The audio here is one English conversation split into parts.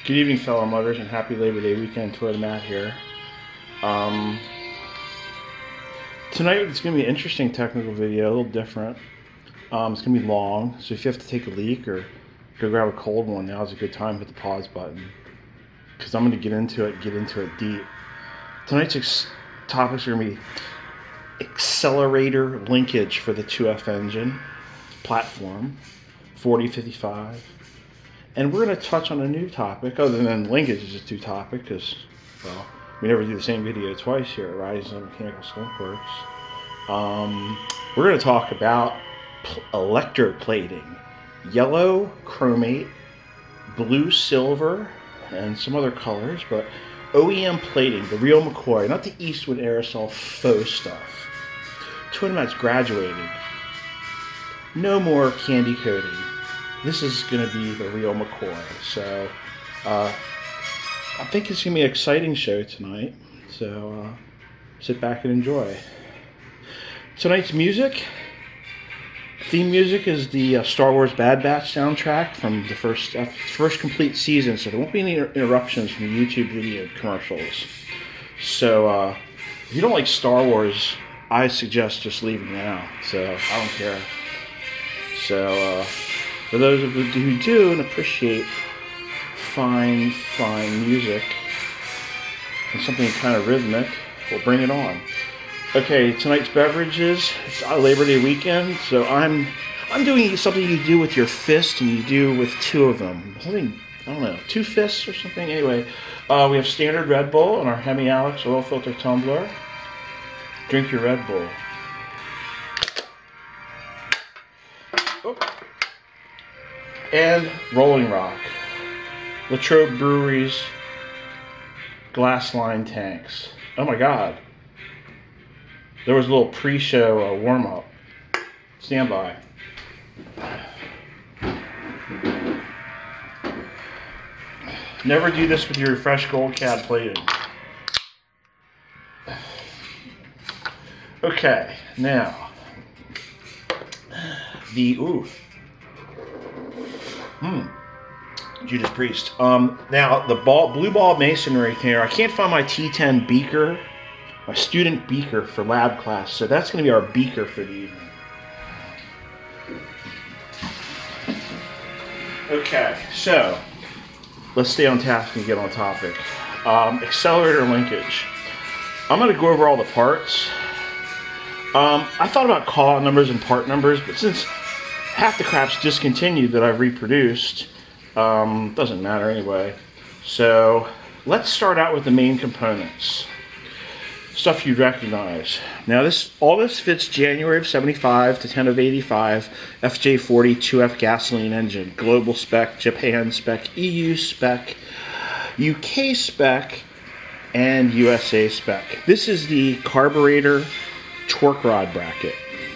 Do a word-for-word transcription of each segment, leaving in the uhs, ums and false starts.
Good evening, fellow mutters, and happy Labor Day weekend. Toward the mat here. Um, tonight it's going to be an interesting technical video, a little different. Um, it's going to be long, so if you have to take a leak or go grab a cold one, now is a good time to hit the pause button, because I'm going to get into it, get into it deep. Tonight's ex topics are going to be accelerator linkage for the two F engine platform, forty fifty-five. And we're going to touch on a new topic, other than linkage is a new topic, because, well, we never do the same video twice here at Rising Mechanical Skunk Works. Um, we're going to talk about electroplating. Yellow chromate, blue silver, and some other colors, but O E M plating, the real McCoy, not the Eastwood aerosol faux stuff. Twin Mat's graduated. No more candy coating. This is going to be the real McCoy. So, uh, I think it's going to be an exciting show tonight. So, uh, sit back and enjoy. Tonight's music, theme music, is the uh, Star Wars Bad Batch soundtrack from the first uh, first complete season. So there won't be any interruptions from the YouTube video commercials. So, uh, if you don't like Star Wars, I suggest just leaving now. So, I don't care. So, uh... for those of you who do and appreciate fine, fine music and something kind of rhythmic, we'll bring it on. Okay, tonight's beverages. It's Labor Day weekend, so I'm I'm doing something you do with your fist and you do with two of them. Something, I don't know, two fists or something. Anyway, uh, we have standard Red Bull in our Hemi Alex oil filter tumbler. Drink your Red Bull. Oh. And Rolling Rock, Latrobe Brewery's glass line tanks. Oh my God. There was a little pre-show uh, warm-up. Stand by. Never do this with your fresh gold cad plating. Okay, now, the, ooh. Hmm. Judas Priest. Um, now, the ball, blue ball masonry here. I can't find my T ten beaker, my student beaker for lab class, so that's going to be our beaker for the evening. Okay, so let's stay on task and get on topic. Um, accelerator linkage. I'm going to go over all the parts. Um, I thought about call-out numbers and part numbers, but since half the crap's discontinued that I've reproduced, um, doesn't matter anyway. So let's start out with the main components. Stuff you'd recognize. Now this, all this fits January of seventy-five to ten of eighty-five F J forty two F gasoline engine. Global spec, Japan spec, E U spec, U K spec, and U S A spec. This is the carburetor torque rod bracket.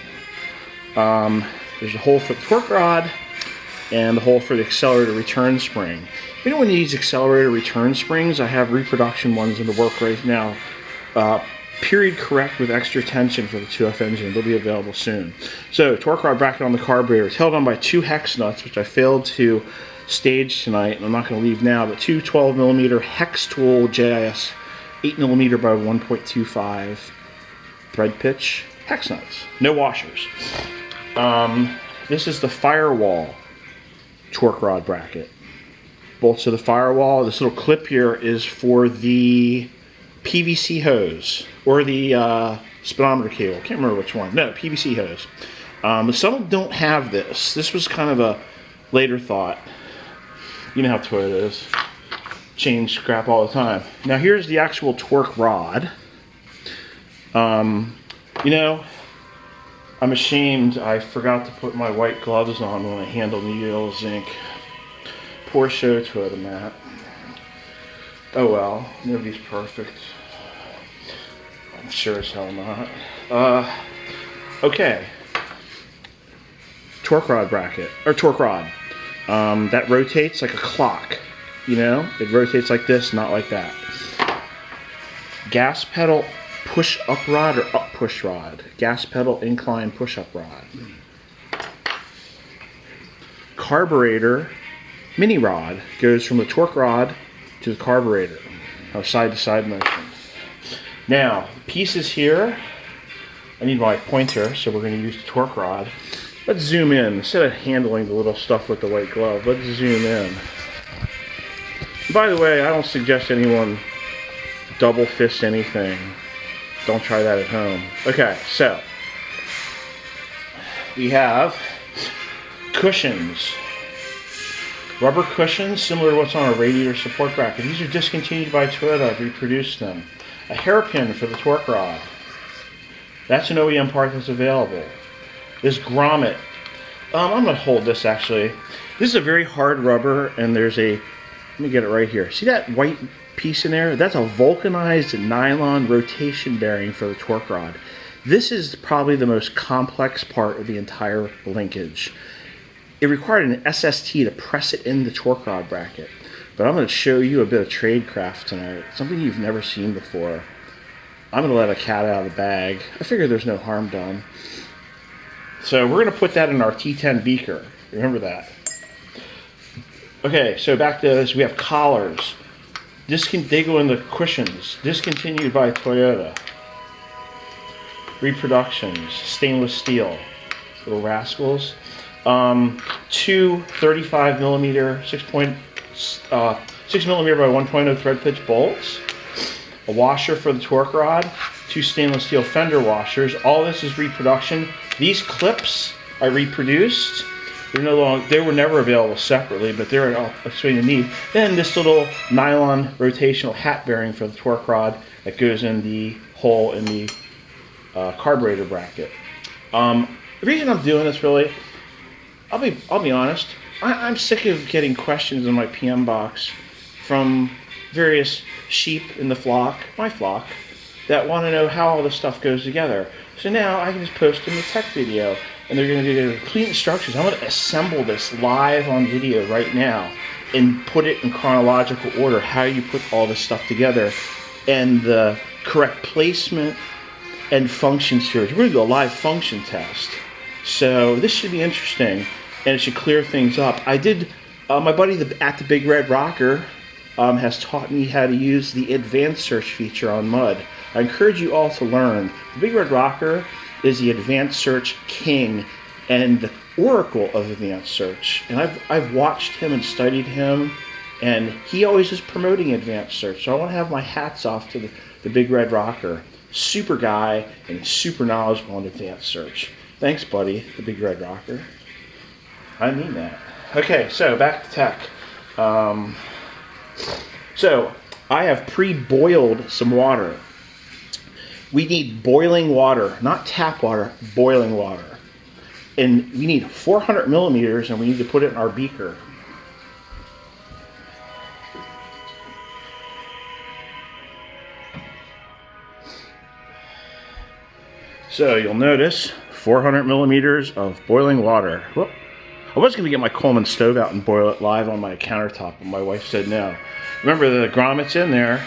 Um, There's a hole for the torque rod and the hole for the accelerator return spring. If anyone needs accelerator return springs, I have reproduction ones in the work right now. Uh, period correct with extra tension for the two F engine. They'll be available soon. So, torque rod bracket on the carburetor is held on by two hex nuts, which I failed to stage tonight, and I'm not going to leave now, but two twelve millimeter hex tool J I S eight millimeter by one point two five thread pitch hex nuts. No washers. Um, this is the firewall torque rod bracket. Bolts to the firewall. This little clip here is for the P V C hose or the uh, speedometer cable. Can't remember which one. No, P V C hose. Um, some don't have this. This was kind of a later thought. You know how Toyota is. Change scrap all the time. Now here's the actual torque rod. Um, you know, I'm ashamed I forgot to put my white gloves on when I handle needle zinc. Poor show to the mat. Oh well, nobody's perfect. I'm sure as hell not. Uh, okay. Torque rod bracket, or torque rod. Um, that rotates like a clock. You know, it rotates like this, not like that. Gas pedal push up rod or up push rod. Gas pedal incline push up rod. Carburetor mini rod goes from the torque rod to the carburetor, or side to side motion. Now, pieces here, I need my pointer, so we're going to use the torque rod. Let's zoom in. Instead of handling the little stuff with the white glove, let's zoom in. By the way, I don't suggest anyone double fist anything. Don't try that at home. Okay, so we have cushions. Rubber cushions, similar to what's on a radiator support bracket. These are discontinued by Toyota. I've reproduced them. A hairpin for the torque rod. That's an O E M part that's available. This grommet. Um, I'm going to hold this actually. This is a very hard rubber, and there's a, let me get it right here. See that white piece in there? That's a vulcanized nylon rotation bearing for the torque rod. This is probably the most complex part of the entire linkage. It required an S S T to press it in the torque rod bracket. But I'm going to show you a bit of tradecraft tonight. Something you've never seen before. I'm going to let a cat out of the bag. I figure there's no harm done. So we're going to put that in our T ten beaker. Remember that. Okay, so back to this. We have collars. Discon they go in the cushions. Discontinued by Toyota. Reproductions. Stainless steel. Little rascals. Um, two thirty-five millimeter six point uh, six millimeter by one point oh thread pitch bolts, a washer for the torque rod, two stainless steel fender washers. All this is reproduction. These clips I reproduced. They're no longer, they were never available separately, but they're a swing of need. Then this little nylon rotational hat bearing for the torque rod that goes in the hole in the uh, carburetor bracket. Um, the reason I'm doing this really, I'll be I'll be honest. I, I'm sick of getting questions in my P M box from various sheep in the flock, my flock, that want to know how all this stuff goes together. So now I can just post in the tech video, and they're going to do complete instructions. I'm going to assemble this live on video right now and put it in chronological order, how you put all this stuff together, and the correct placement and function series. We're going to do a live function test. So this should be interesting, and it should clear things up. I did, uh, my buddy the, at the Big Red Rocker um, has taught me how to use the advanced search feature on mud. I encourage you all to learn. The Big Red Rocker is the advanced search king and the oracle of advanced search. And I've, I've watched him and studied him, and he always is promoting advanced search. So I want to have my hats off to the, the Big Red Rocker. Super guy and super knowledgeable on advanced search. Thanks, buddy, the Big Red Rocker. I mean that. Okay, so back to tech. Um, so I have pre-boiled some water. We need boiling water, not tap water, boiling water. And we need four hundred millimeters, and we need to put it in our beaker. So you'll notice four hundred millimeters of boiling water. Whoop. I was going to get my Coleman stove out and boil it live on my countertop, but my wife said no. Remember, the grommet's in there.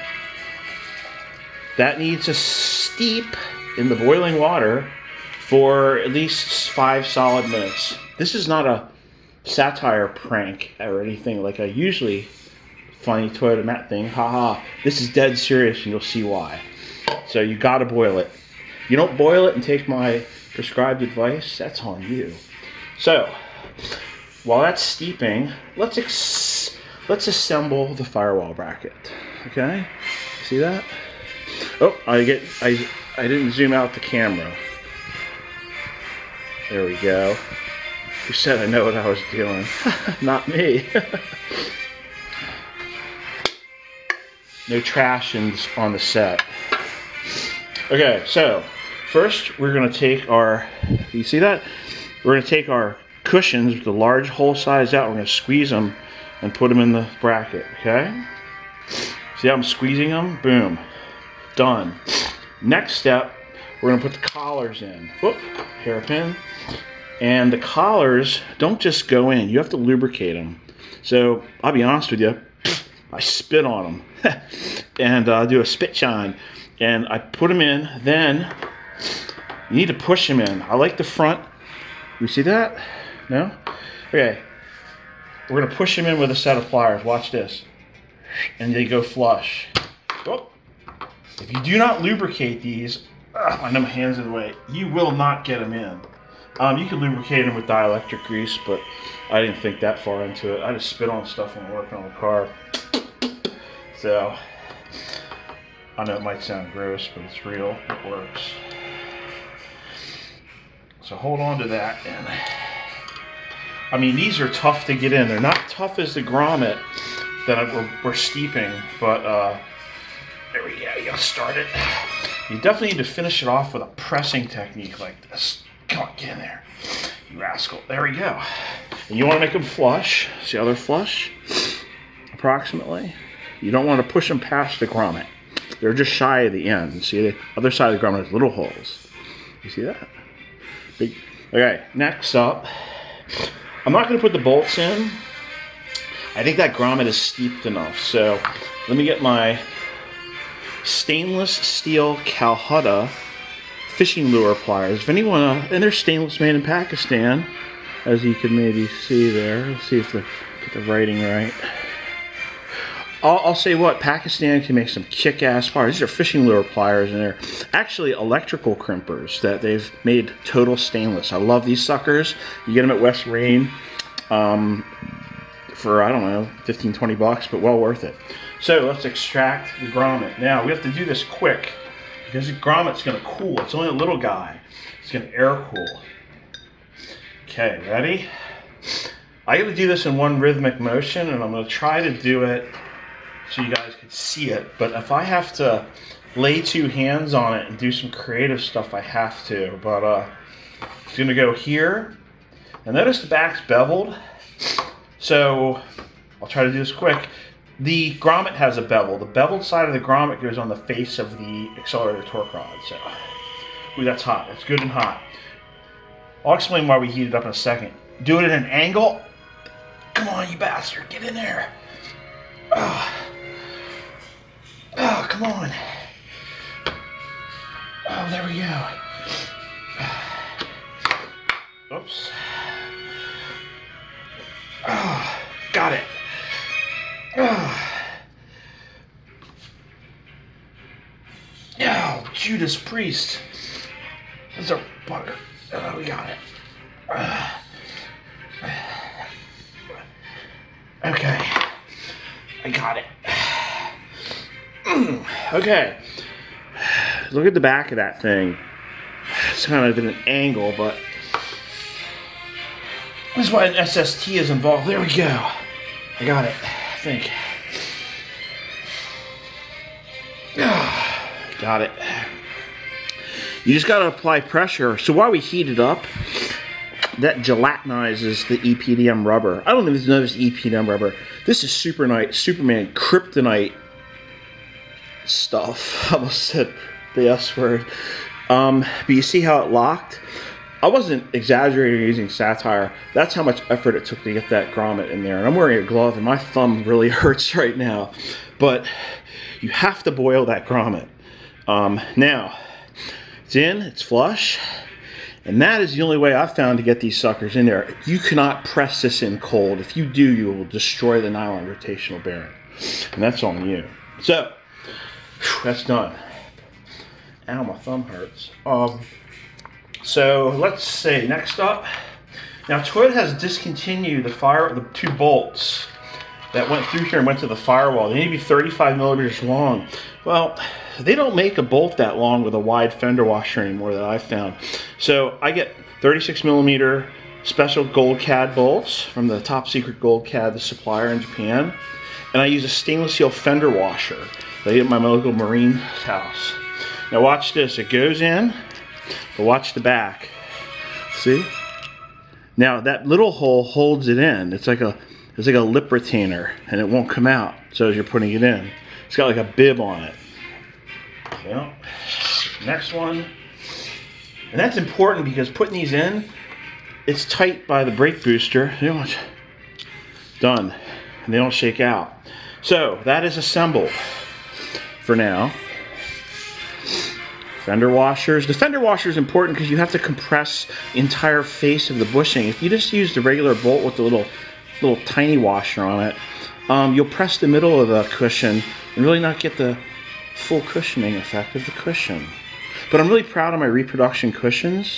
That needs to steep in the boiling water for at least five solid minutes. This is not a satire prank or anything like a usually funny Toyota Matt thing. Haha. This is dead serious, and you'll see why. So you got to boil it. If you don't boil it and take my prescribed advice, that's on you. So, while that's steeping, let's ex let's assemble the firewall bracket. Okay, see that? Oh, I get I I didn't zoom out the camera. There we go. Who said I know what I was doing? Not me. No trash in, on the set. Okay, so first we're going to take our, you see that? We're going to take our cushions with the large hole size out. We're going to squeeze them and put them in the bracket, okay? See how I'm squeezing them? Boom. Done. Next step, we're going to put the collars in. Whoop, hairpin. And the collars don't just go in. You have to lubricate them. So I'll be honest with you, I spit on them and uh, do a spit shine. And I put them in. Then you need to push them in. I like the front. You see that? No? Okay. We're gonna push them in with a set of pliers. Watch this. And they go flush. Oh. If you do not lubricate these, ugh, I know my hands in the way, you will not get them in. Um, you can lubricate them with dielectric grease, but I didn't think that far into it. I just spit on stuff when I'm working on the car. So, I know it might sound gross, but it's real. It works. So hold on to that. And I mean, these are tough to get in. They're not tough as the grommet that we're, we're steeping, but uh, there we go. You gotta start it. You definitely need to finish it off with a pressing technique like this. Come on, get in there, you rascal. There we go. And you want to make them flush. See how they're flush? Approximately. You don't want to push them past the grommet. They're just shy of the end. See, the other side of the grommet has little holes. You see that? Big. Okay, next up, I'm not going to put the bolts in. I think that grommet is steeped enough. So let me get my stainless steel Calcutta fishing lure pliers. If anyone, uh, and they're stainless, made in Pakistan, as you can maybe see there. Let's see if the get the writing right. I'll, I'll say what, Pakistan can make some kick-ass pliers. These are fishing lure pliers, and they're actually electrical crimpers that they've made total stainless. I love these suckers. You get them at West Rain um, for, I don't know, fifteen, twenty bucks, but well worth it. So let's extract the grommet. Now, we have to do this quick, because the grommet's going to cool. It's only a little guy. It's going to air cool. Okay, ready? I got to do this in one rhythmic motion, and I'm going to try to do it so you guys can see it. But if I have to lay two hands on it and do some creative stuff, I have to. But uh, it's going to go here. And notice the back's beveled. So I'll try to do this quick. The grommet has a bevel. The beveled side of the grommet goes on the face of the accelerator torque rod. So, ooh, that's hot. That's good and hot. I'll explain why we heat it up in a second. Do it at an angle. Come on, you bastard. Get in there. Oh, oh come on. Oh, there we go. Oops. Oh, got it. Oh. Oh, Judas Priest. This is a bugger. Oh, we got it. Uh. Okay. I got it. Mm. Okay. Look at the back of that thing. It's kind of at an angle, but this is why an S S T is involved. There we go. I got it. I think. Got it. You just got to apply pressure. So while we heat it up, that gelatinizes the E P D M rubber. I don't even know this E P D M rubber. This is Superman, Superman kryptonite stuff. I almost said the S word. Um, but you see how it locked? I wasn't exaggerating using satire. That's how much effort it took to get that grommet in there. And I'm wearing a glove and my thumb really hurts right now. But you have to boil that grommet. Um, now, it's in, it's flush. And that is the only way I've found to get these suckers in there. You cannot press this in cold. If you do, you will destroy the nylon rotational bearing. And that's on you. So, that's done. Ow, my thumb hurts. Um, so, let's see. Next up. Now, Toyota has discontinued the fire, the two bolts that went through here and went to the firewall. They need to be thirty-five millimeters long. Well, they don't make a bolt that long with a wide fender washer anymore that I've found. So I get thirty-six millimeter special gold C A D bolts from the top secret gold C A D, the supplier in Japan. And I use a stainless steel fender washer that I get at my local marine house. Now watch this, it goes in, but watch the back. See? Now that little hole holds it in. It's like a It's like a lip retainer, and it won't come out. So as you're putting it in, it's got like a bib on it. Well, next one, and that's important because putting these in, it's tight by the brake booster. They don't, done, and they don't shake out. So that is assembled for now. Fender washers. The fender washer is important because you have to compress the entire face of the bushing. If you just use the regular bolt with the little little tiny washer on it, um, you'll press the middle of the cushion and really not get the full cushioning effect of the cushion. But I'm really proud of my reproduction cushions.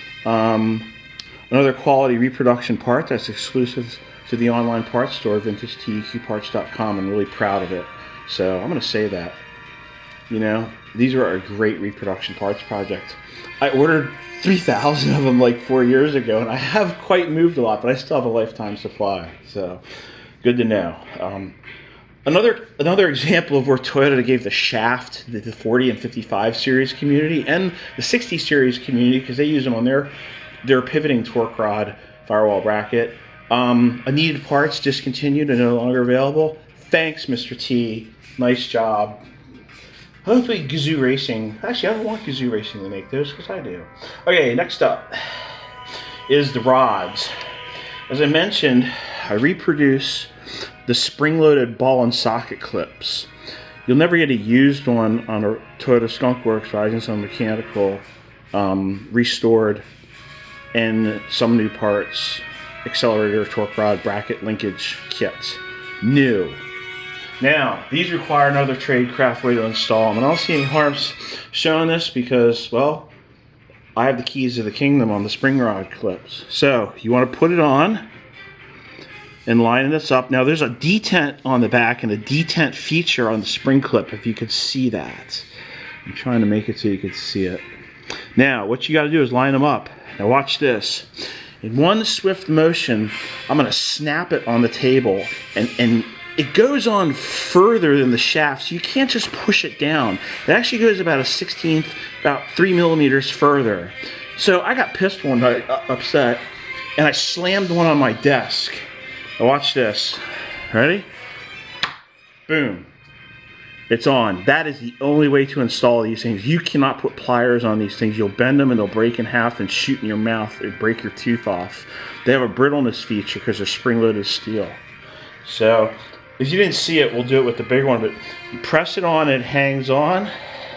Um, another quality reproduction part that's exclusive to the online parts store, vintage T E Q parts dot com. I'm really proud of it. So I'm going to say that. You know, these are a great reproduction parts project. I ordered three thousand of them like four years ago, and I have quite moved a lot, but I still have a lifetime supply. So good to know. Um, Another another example of where Toyota gave the shaft to the forty and fifty-five series community and the sixty series community, because they use them on their their pivoting torque rod firewall bracket. Um, needed parts discontinued and no longer available. Thanks, Mister T. Nice job. Hopefully Gazoo Racing. Actually, I don't want Gazoo Racing to make those because I do. Okay, next up is the rods. As I mentioned, I reproduce the spring-loaded ball and socket clips. You'll never get a used one on a Toyota Skunk Works Rising Sun Mechanical um, restored and some new parts, accelerator, torque rod, bracket linkage kits. New. Now, these require another trade craft way to install them. And I don't see any harm showing this because, well, I have the keys to the kingdom on the spring rod clips. So, you want to put it on and line this up. Now there's a detent on the back and a detent feature on the spring clip, if you could see that. I'm trying to make it so you could see it. Now what you got to do is line them up. Now watch this. In one swift motion, I'm going to snap it on the table, and, and it goes on further than the shaft, so you can't just push it down. It actually goes about a sixteenth, about three millimeters further. So I got pissed one night, upset, and I slammed one on my desk. Now watch this. Ready? Boom. It's on. That is the only way to install these things. You cannot put pliers on these things. You'll bend them and they'll break in half and shoot in your mouth and break your tooth off. They have a brittleness feature because they're spring-loaded steel. So, if you didn't see it, we'll do it with the big one. But you press it on, it hangs on.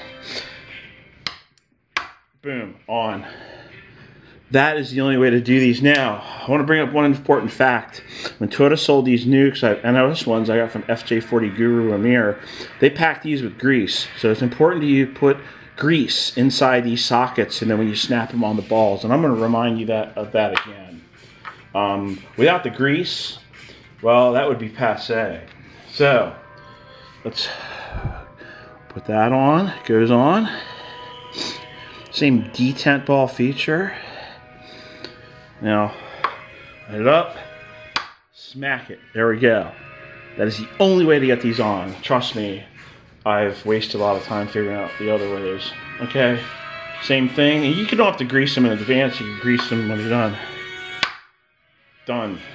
Boom. On. That is the only way to do these. Now, I want to bring up one important fact. When Toyota sold these nukes, I, and those ones I got from F J forty Guru Amir, they packed these with grease. So it's important to you put grease inside these sockets, and then when you snap them on the balls. And I'm going to remind you that of that again. Um, without the grease, well, that would be passe. So, let's put that on. It goes on. Same detent ball feature. Now, light it up, smack it. There we go. That is the only way to get these on. Trust me, I've wasted a lot of time figuring out the other ways. Okay, same thing. And you don't have to grease them in advance. You can grease them when you're done. Done.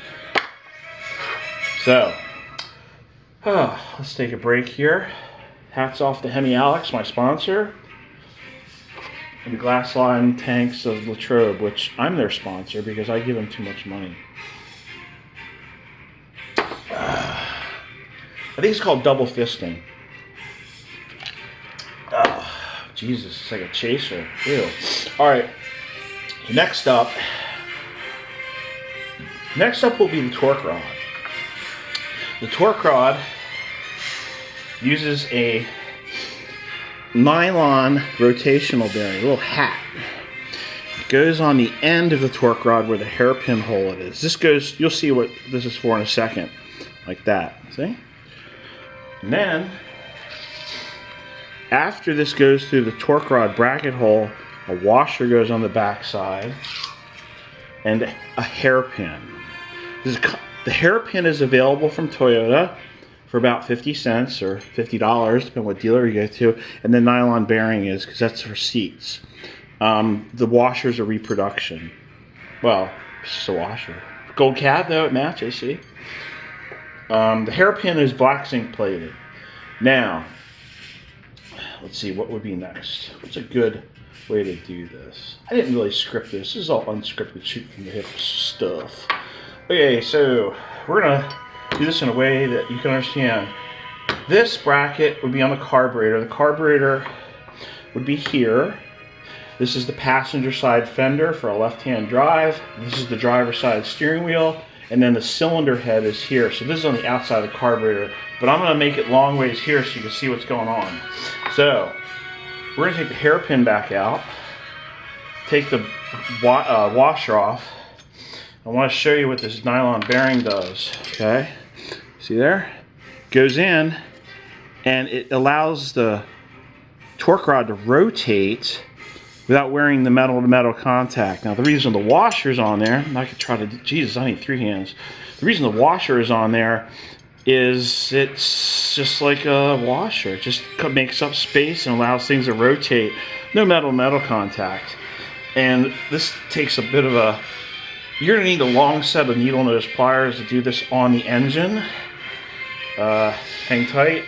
So, oh, let's take a break here. Hats off to Hemi Alex, my sponsor. And the glass line tanks of Latrobe, which I'm their sponsor because I give them too much money. Uh, I think it's called double fisting. Oh, Jesus, it's like a chaser. Ew. Alright, next up, next up will be the torque rod. The torque rod uses a nylon rotational bearing, a little hat. It goes on the end of the torque rod where the hairpin hole it is. This goes, you'll see what this is for in a second. Like that, see? And then, after this goes through the torque rod bracket hole, a washer goes on the back side, and a hairpin. This is, the hairpin is available from Toyota for about fifty cents or fifty dollars, depending on what dealer you go to, and the nylon bearing is, because that's for seats. Um, the washer's a reproduction. Well, it's just a washer. Gold cap, though, it matches, see? Um, the hairpin is black zinc plated. Now, let's see, what would be next? What's a good way to do this? I didn't really script this. This is all unscripted, shoot from the hip stuff. Okay, so we're going to do this in a way that you can understand. This bracket would be on the carburetor. The carburetor would be here. This is the passenger side fender for a left-hand drive. This is the driver's side steering wheel. and then the cylinder head is here. So this is on the outside of the carburetor, but I'm gonna make it long ways here so you can see what's going on. So we're gonna take the hairpin back out, take the wa uh, washer off. I want to show you what this nylon bearing does. Okay, see there? Goes in, and it allows the torque rod to rotate without wearing the metal-to-metal contact. Now the reason the washer's on there, I could try to, Jesus, I need three hands. The reason the washer is on there is it's just like a washer. It just makes up space and allows things to rotate. No metal-metal contact. And this takes a bit of a, you're gonna need a long set of needle nose pliers to do this on the engine. Uh, hang tight.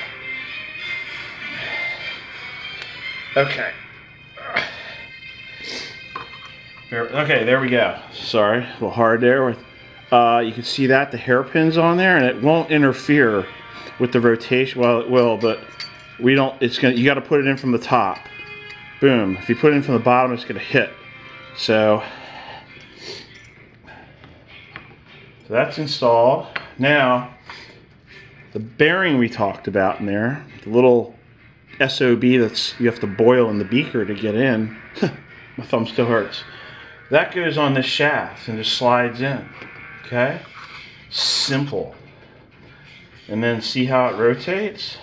Okay. There, okay, there we go. Sorry, a little hard there. With, uh, you can see that the hairpin's on there, and it won't interfere with the rotation. Well, it will, but we don't. It's gonna. You got to put it in from the top. Boom. If you put it in from the bottom, it's gonna hit. So, so that's installed. Now, the bearing we talked about in there, the little S O B that's you have to boil in the beaker to get in. My thumb still hurts. That goes on this shaft and just slides in. Okay? Simple. And then see how it rotates?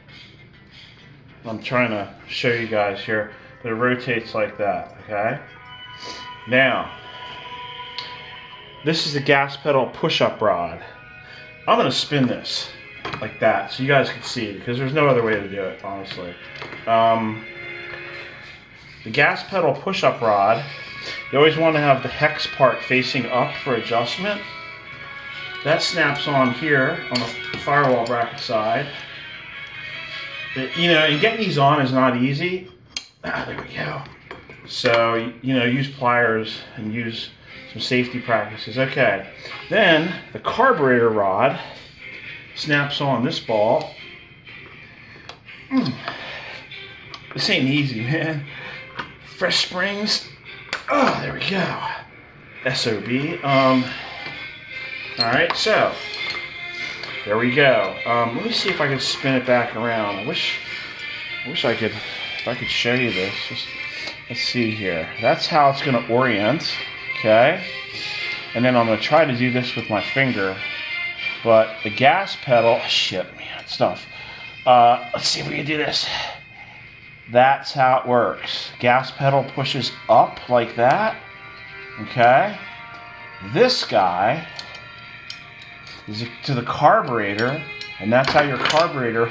I'm trying to show you guys here, but it rotates like that. Okay? Now, this is the gas pedal push-up rod. I'm going to spin this like that so you guys can see, because there's no other way to do it, honestly. Um, the gas pedal push-up rod, you always want to have the hex part facing up for adjustment. That snaps on here on the firewall bracket side. It, you know, and getting these on is not easy. Ah, there we go. So, you know, use pliers and use some safety practices. Okay. Then the carburetor rod snaps on this ball. Mm. This ain't easy, man. Fresh springs. Oh, there we go. S O B. Um, Alright, so there we go. Um, let me see if I can spin it back around. I wish I wish I could if I could show you this. Just let's see here. That's how it's gonna orient. Okay. And then I'm gonna try to do this with my finger. But the gas pedal, shit, man, stuff. Uh, let's see if we can do this. That's how it works. Gas pedal pushes up like that. Okay. This guy is to the carburetor, and that's how your carburetor,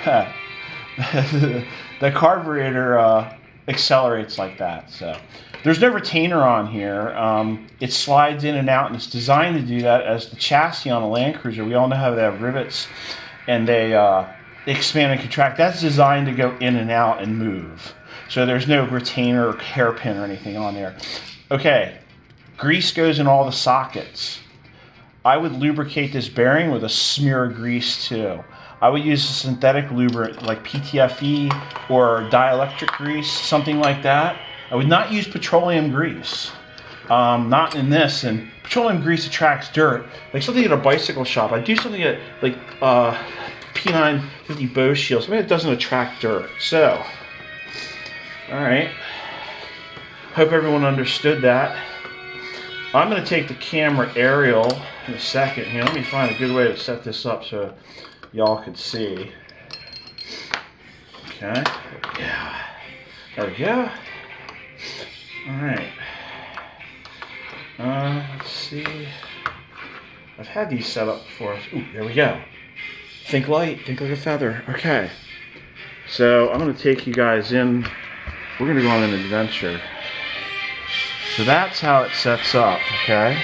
the carburetor uh, accelerates like that. So there's no retainer on here. Um, it slides in and out, and it's designed to do that as the chassis on a Land Cruiser. We all know how they have rivets, and they uh, expand and contract. That's designed to go in and out and move. So there's no retainer or hairpin or anything on there. Okay, grease goes in all the sockets. I would lubricate this bearing with a smear of grease too. I would use a synthetic lubricant like P T F E or dielectric grease, something like that. I would not use petroleum grease. Um, not in this, and petroleum grease attracts dirt. Like something at a bicycle shop. I do something at like uh, P nine fifty Bose shield, something that doesn't attract dirt. So, alright. Hope everyone understood that. I'm going to take the camera aerial in a second here. Let me find a good way to set this up so y'all could see. Okay. Yeah. There we go. Alright. Uh, let's see. I've had these set up before. Ooh, there we go. Think light, think like a feather. Okay. So I'm going to take you guys in. We're going to go on an adventure. So that's how it sets up, okay?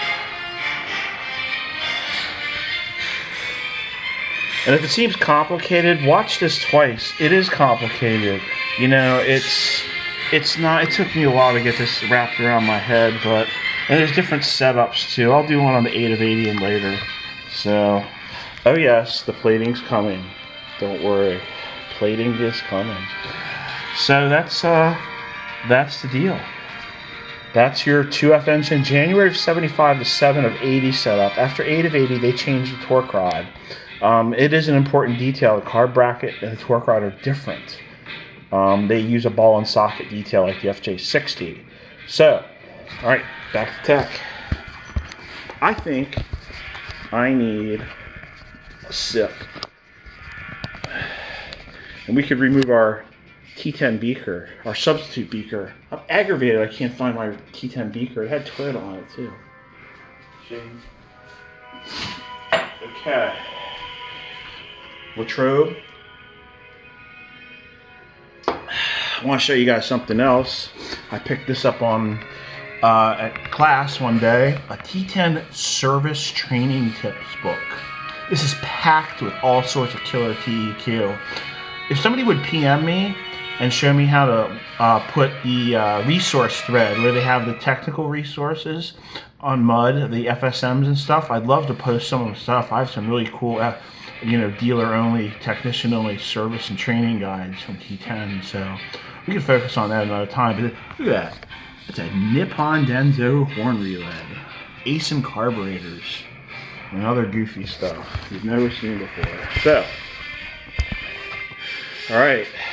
And if it seems complicated, watch this twice. It is complicated. You know, it's it's not, it took me a while to get this wrapped around my head, but, and there's different setups too. I'll do one on the eight of eighty and later. So, oh yes, the plating's coming. Don't worry. Plating is coming. So that's, uh, that's the deal. That's your two F engine, January of seventy-five to seven of eighty setup. After eight of eighty, they changed the torque rod. Um, it is an important detail. The carb bracket and the torque rod are different. Um, they use a ball and socket detail like the F J sixty. So, all right, back to tech. I think I need a sip. And we could remove our T ten beaker, our substitute beaker. I'm aggravated I can't find my T ten beaker. It had Toyota on it too. Shame. Okay. Latrobe. I want to show you guys something else. I picked this up on uh, at class one day. A T ten service training tips book. This is packed with all sorts of killer T E Q. If somebody would P M me and show me how to uh, put the uh, resource thread where they have the technical resources on mud, the F S Ms and stuff, I'd love to post some of the stuff. I have some really cool, uh, you know, dealer-only, technician-only service and training guides from T ten. So we can focus on that another time. But look at that. It's a Nippon Denso horn relay, Ace and carburetors, and other goofy stuff you've never seen before. So, all right.